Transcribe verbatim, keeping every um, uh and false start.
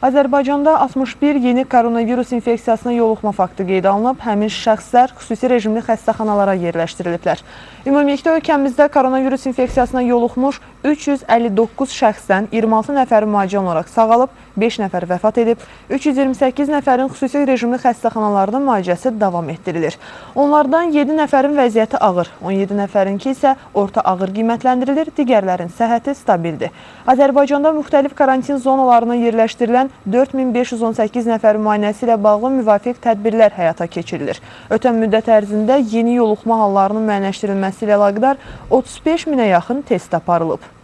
Azərbaycanda altmış bir yeni koronavirus infeksiyasına yoluxma faktı qeydə alınıb, həmin şəxslər xüsusi rejimli xəstəxanalara yerləşdiriliblər. Ümumilikdə ölkəmizdə koronavirus infeksiyasına yoluxmuş üç yüz əlli doqquz şəxsdən iyirmi altı nəfəri müalicə olaraq sağalıb, beş nəfər vəfat edib, üç yüz iyirmi səkkiz nəfərin xüsusi rejimli xəstəxanalarda müalicəsi davam etdirilir. Onlardan yeddi nəfərin vəziyyəti ağır, on yeddi nəfərinki isə orta ağır qiymətləndirilir, digərlərin səhhəti stabildir. Azərbaycanda müxtəlif karantin zonalarına yerləşdirilən dörd min beş yüz on səkkiz nəfər müayinəsi ilə bağlı müvafiq tədbirlər həyata keçirilir. Ötən müddət ərzində yeni yoluxma hallarının müəyyənləşdirilməsi ilə əlaqədar otuz beş minə yaxın test aparılıb.